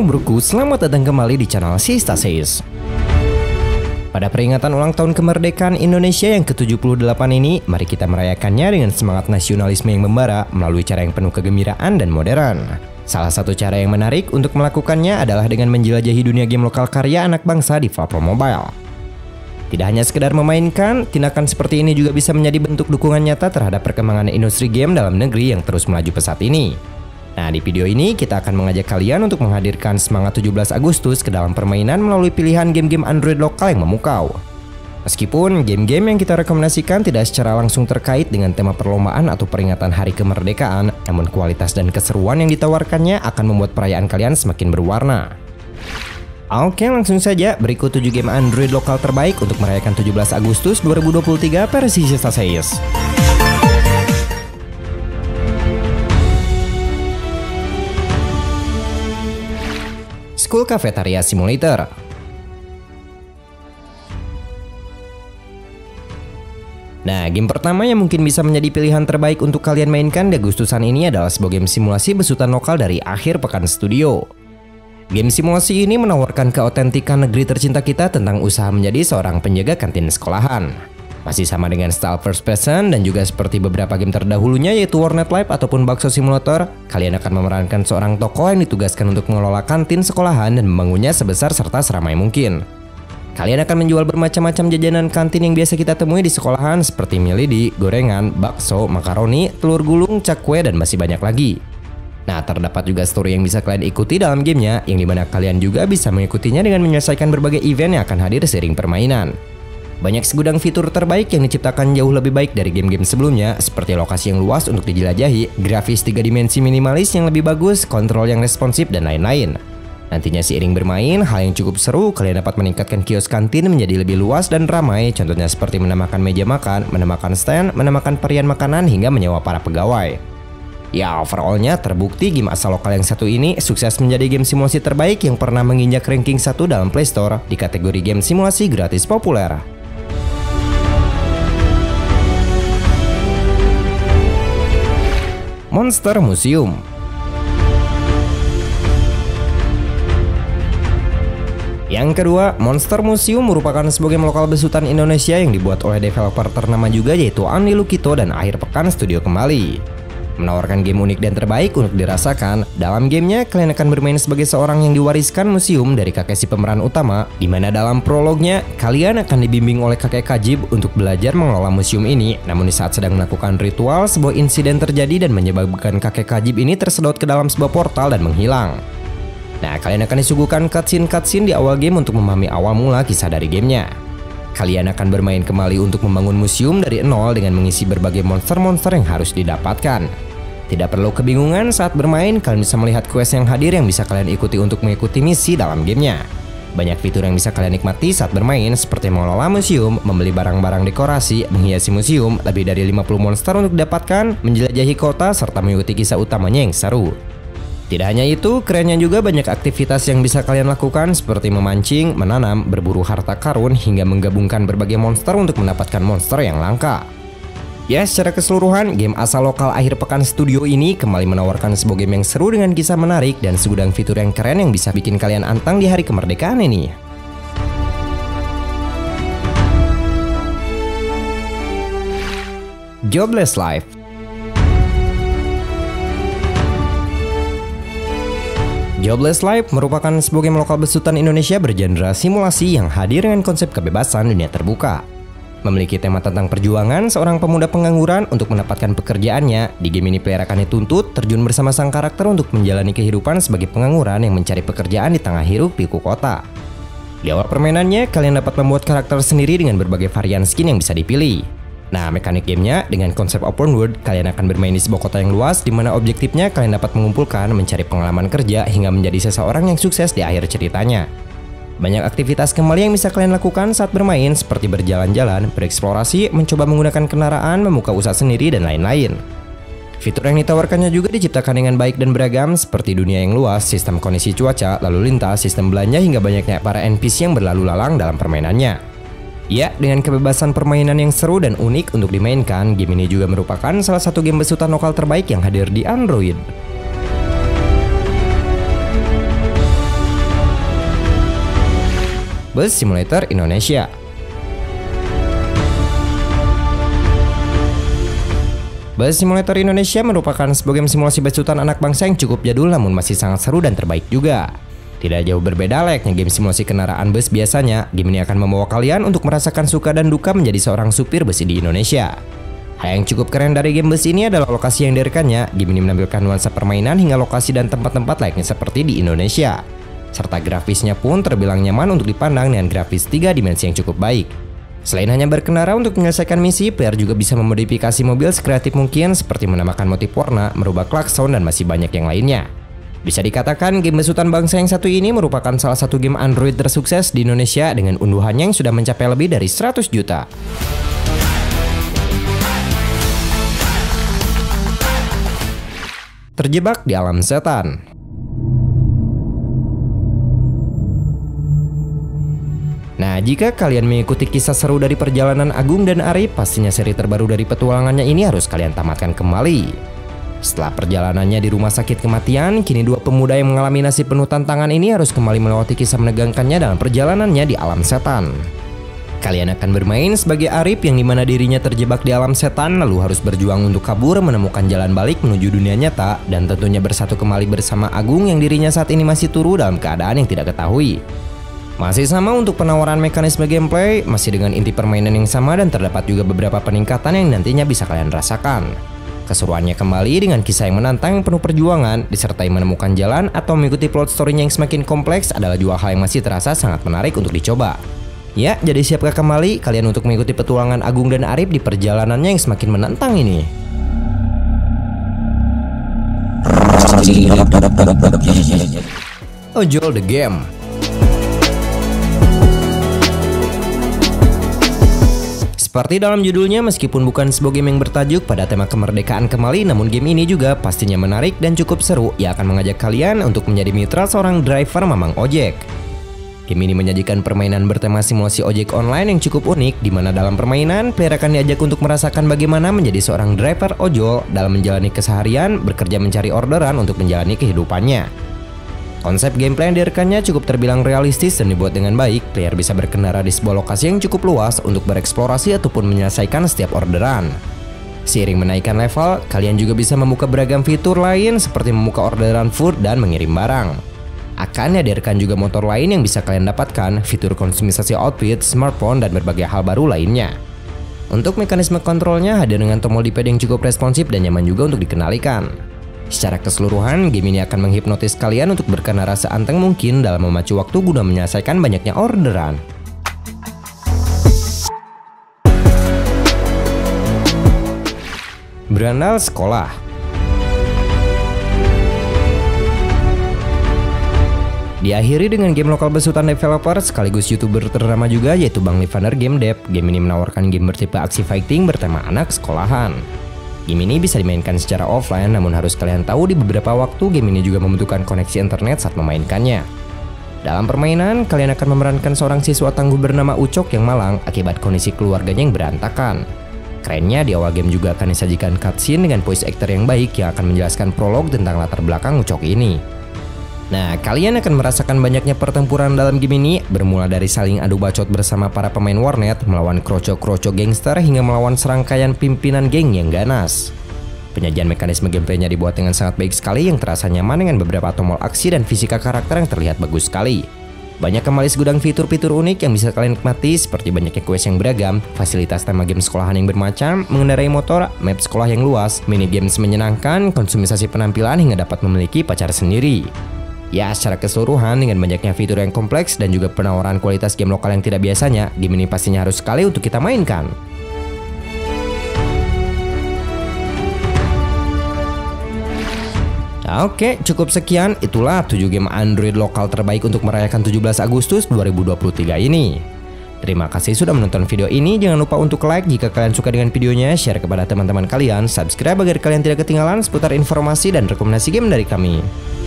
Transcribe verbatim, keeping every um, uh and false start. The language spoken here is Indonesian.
Halo broku, selamat datang kembali di channel Sistasis. Pada peringatan ulang tahun kemerdekaan Indonesia yang ke tujuh puluh delapan ini, mari kita merayakannya dengan semangat nasionalisme yang membara melalui cara yang penuh kegembiraan dan modern. Salah satu cara yang menarik untuk melakukannya adalah dengan menjelajahi dunia game lokal karya anak bangsa di platform mobile. Tidak hanya sekedar memainkan, tindakan seperti ini juga bisa menjadi bentuk dukungan nyata terhadap perkembangan industri game dalam negeri yang terus melaju pesat ini. Nah, di video ini kita akan mengajak kalian untuk menghadirkan semangat tujuh belas Agustus ke dalam permainan melalui pilihan game-game Android lokal yang memukau. Meskipun game-game yang kita rekomendasikan tidak secara langsung terkait dengan tema perlombaan atau peringatan hari kemerdekaan, namun kualitas dan keseruan yang ditawarkannya akan membuat perayaan kalian semakin berwarna. Oke, langsung saja berikut tujuh game Android lokal terbaik untuk merayakan tujuh belas Agustus dua ribu dua puluh tiga versi Sistasis. School Cafeteria Simulator. Nah, game pertama yang mungkin bisa menjadi pilihan terbaik untuk kalian mainkan di Agustusan ini adalah sebuah game simulasi besutan lokal dari Akhir Pekan Studio. Game simulasi ini menawarkan keautentikan negeri tercinta kita tentang usaha menjadi seorang penjaga kantin sekolahan. Masih sama dengan style first person dan juga seperti beberapa game terdahulunya yaitu Warnet Live ataupun Bakso Simulator, kalian akan memerankan seorang tokoh yang ditugaskan untuk mengelola kantin sekolahan dan membangunnya sebesar serta seramai mungkin. Kalian akan menjual bermacam-macam jajanan kantin yang biasa kita temui di sekolahan seperti mie lidi, gorengan, bakso, makaroni, telur gulung, cakwe, dan masih banyak lagi. Nah, terdapat juga story yang bisa kalian ikuti dalam gamenya, yang dimana kalian juga bisa mengikutinya dengan menyelesaikan berbagai event yang akan hadir seiring permainan. Banyak segudang fitur terbaik yang diciptakan jauh lebih baik dari game-game sebelumnya, seperti lokasi yang luas untuk dijelajahi, grafis tiga dimensi minimalis yang lebih bagus, kontrol yang responsif, dan lain-lain. Nantinya seiring bermain, hal yang cukup seru, kalian dapat meningkatkan kios kantin menjadi lebih luas dan ramai, contohnya seperti menambahkan meja makan, menambahkan stand, menambahkan varian makanan, hingga menyewa para pegawai. Ya, overallnya terbukti game asal lokal yang satu ini sukses menjadi game simulasi terbaik yang pernah menginjak ranking satu dalam Play Store di kategori game simulasi gratis populer. Monster Museum. Yang kedua, Monster Museum merupakan sebuah game lokal besutan Indonesia yang dibuat oleh developer ternama juga yaitu Andi Lukito dan Akhir Pekan Studio kembali. Menawarkan game unik dan terbaik untuk dirasakan. Dalam gamenya, kalian akan bermain sebagai seorang yang diwariskan museum dari kakek si pemeran utama, di mana dalam prolognya, kalian akan dibimbing oleh kakek Kajib untuk belajar mengelola museum ini. Namun di saat sedang melakukan ritual, sebuah insiden terjadi dan menyebabkan kakek Kajib ini tersedot ke dalam sebuah portal dan menghilang. Nah, kalian akan disuguhkan cutscene-cutscene di awal game untuk memahami awal mula kisah dari gamenya. Kalian akan bermain kembali untuk membangun museum dari nol dengan mengisi berbagai monster-monster yang harus didapatkan. Tidak perlu kebingungan saat bermain, kalian bisa melihat quest yang hadir yang bisa kalian ikuti untuk mengikuti misi dalam gamenya. Banyak fitur yang bisa kalian nikmati saat bermain seperti mengelola museum, membeli barang-barang dekorasi, menghiasi museum, lebih dari lima puluh monster untuk didapatkan, menjelajahi kota, serta mengikuti kisah utamanya yang seru. Tidak hanya itu, kerennya juga banyak aktivitas yang bisa kalian lakukan seperti memancing, menanam, berburu harta karun, hingga menggabungkan berbagai monster untuk mendapatkan monster yang langka. Ya, secara keseluruhan, game asal lokal Akhir Pekan Studio ini kembali menawarkan sebuah game yang seru dengan kisah menarik dan segudang fitur yang keren yang bisa bikin kalian antang di hari kemerdekaan ini. Jobless Life. Jobless Life merupakan sebuah game lokal besutan Indonesia bergenre simulasi yang hadir dengan konsep kebebasan dunia terbuka. Memiliki tema tentang perjuangan seorang pemuda pengangguran untuk mendapatkan pekerjaannya, di game ini player akan dituntut terjun bersama sang karakter untuk menjalani kehidupan sebagai pengangguran yang mencari pekerjaan di tengah hiruk pikuk kota. Di awal permainannya, kalian dapat membuat karakter sendiri dengan berbagai varian skin yang bisa dipilih. Nah, mekanik gamenya dengan konsep open world, kalian akan bermain di sebuah kota yang luas di mana objektifnya kalian dapat mengumpulkan, mencari pengalaman kerja hingga menjadi seseorang yang sukses di akhir ceritanya. Banyak aktivitas kembali yang bisa kalian lakukan saat bermain seperti berjalan-jalan, bereksplorasi, mencoba menggunakan kendaraan, membuka usaha sendiri, dan lain-lain. Fitur yang ditawarkannya juga diciptakan dengan baik dan beragam seperti dunia yang luas, sistem kondisi cuaca, lalu lintas, sistem belanja, hingga banyaknya para N P C yang berlalu lalang dalam permainannya. Ya, dengan kebebasan permainan yang seru dan unik untuk dimainkan, game ini juga merupakan salah satu game besutan lokal terbaik yang hadir di Android. Bus Simulator Indonesia. Bus Simulator Indonesia merupakan sebuah game simulasi besutan anak bangsa yang cukup jadul namun masih sangat seru dan terbaik juga. Tidak jauh berbeda layaknya game simulasi kendaraan bus biasanya, game ini akan membawa kalian untuk merasakan suka dan duka menjadi seorang supir bus di Indonesia. Hal yang cukup keren dari game bus ini adalah lokasi yang direkannya. Game ini menampilkan nuansa permainan hingga lokasi dan tempat-tempat layaknya seperti di Indonesia. Serta grafisnya pun terbilang nyaman untuk dipandang dengan grafis tiga dimensi yang cukup baik. Selain hanya berkendara untuk menyelesaikan misi, player juga bisa memodifikasi mobil sekreatif mungkin seperti menambahkan motif warna, merubah klakson, dan masih banyak yang lainnya. Bisa dikatakan game besutan bangsa yang satu ini merupakan salah satu game Android tersukses di Indonesia dengan unduhannya yang sudah mencapai lebih dari seratus juta. Terjebak di alam setan. Nah, jika kalian mengikuti kisah seru dari perjalanan Agung dan Arif, pastinya seri terbaru dari petualangannya ini harus kalian tamatkan kembali. Setelah perjalanannya di rumah sakit kematian, kini dua pemuda yang mengalami nasib penuh tantangan ini harus kembali melewati kisah menegangkannya dalam perjalanannya di alam setan. Kalian akan bermain sebagai Arif yang dimana dirinya terjebak di alam setan lalu harus berjuang untuk kabur menemukan jalan balik menuju dunia nyata dan tentunya bersatu kembali bersama Agung yang dirinya saat ini masih turu dalam keadaan yang tidak ketahui. Masih sama untuk penawaran mekanisme gameplay, masih dengan inti permainan yang sama dan terdapat juga beberapa peningkatan yang nantinya bisa kalian rasakan. Keseruannya kembali dengan kisah yang menantang yang penuh perjuangan, disertai menemukan jalan atau mengikuti plot story-nya yang semakin kompleks adalah dua hal yang masih terasa sangat menarik untuk dicoba. Ya, jadi siapkah kembali kalian untuk mengikuti petualangan Agung dan Arif di perjalanannya yang semakin menantang ini? Ojol the Game. Seperti dalam judulnya, meskipun bukan sebuah game yang bertajuk pada tema kemerdekaan kembali, namun game ini juga pastinya menarik dan cukup seru. Ia akan mengajak kalian untuk menjadi mitra seorang driver mamang ojek. Game ini menyajikan permainan bertema simulasi ojek online yang cukup unik, di mana dalam permainan, player akan diajak untuk merasakan bagaimana menjadi seorang driver ojol dalam menjalani keseharian, bekerja mencari orderan untuk menjalani kehidupannya. Konsep gameplay yang direkannya cukup terbilang realistis dan dibuat dengan baik. Player bisa berkendara di sebuah lokasi yang cukup luas untuk bereksplorasi ataupun menyelesaikan setiap orderan. Seiring menaikkan level, kalian juga bisa membuka beragam fitur lain seperti membuka orderan food dan mengirim barang. Akan dihadirkan juga motor lain yang bisa kalian dapatkan, fitur konsumisasi outfit, smartphone, dan berbagai hal baru lainnya. Untuk mekanisme kontrolnya hadir dengan tombol D-pad yang cukup responsif dan nyaman juga untuk dikenalikan. Secara keseluruhan, game ini akan menghipnotis kalian untuk berkendara seanteng mungkin dalam memacu waktu guna menyelesaikan banyaknya orderan. Berandal sekolah. Diakhiri dengan game lokal besutan developer sekaligus YouTuber ternama juga yaitu Bang Livander Game Dev. Game ini menawarkan game bertipe aksi fighting bertema anak sekolahan. Game ini bisa dimainkan secara offline, namun harus kalian tahu di beberapa waktu game ini juga membutuhkan koneksi internet saat memainkannya. Dalam permainan, kalian akan memerankan seorang siswa tangguh bernama Ucok yang malang akibat kondisi keluarganya yang berantakan. Kerennya, di awal game juga akan disajikan cutscene dengan voice actor yang baik yang akan menjelaskan prolog tentang latar belakang Ucok ini. Nah, kalian akan merasakan banyaknya pertempuran dalam game ini, bermula dari saling adu bacot bersama para pemain warnet, melawan kroco-kroco gangster, hingga melawan serangkaian pimpinan geng yang ganas. Penyajian mekanisme gameplaynya dibuat dengan sangat baik sekali yang terasa nyaman dengan beberapa tombol aksi dan fisika karakter yang terlihat bagus sekali. Banyak kembali segudang fitur-fitur unik yang bisa kalian nikmati seperti banyaknya quest yang beragam, fasilitas tema game sekolahan yang bermacam, mengendarai motor, map sekolah yang luas, mini games menyenangkan, konsumisasi penampilan hingga dapat memiliki pacar sendiri. Ya, secara keseluruhan dengan banyaknya fitur yang kompleks dan juga penawaran kualitas game lokal yang tidak biasanya, game ini pastinya harus sekali untuk kita mainkan. Oke, cukup sekian. Itulah tujuh game Android lokal terbaik untuk merayakan tujuh belas Agustus dua ribu dua puluh tiga ini. Terima kasih sudah menonton video ini. Jangan lupa untuk like jika kalian suka dengan videonya, share kepada teman-teman kalian, subscribe agar kalian tidak ketinggalan seputar informasi dan rekomendasi game dari kami.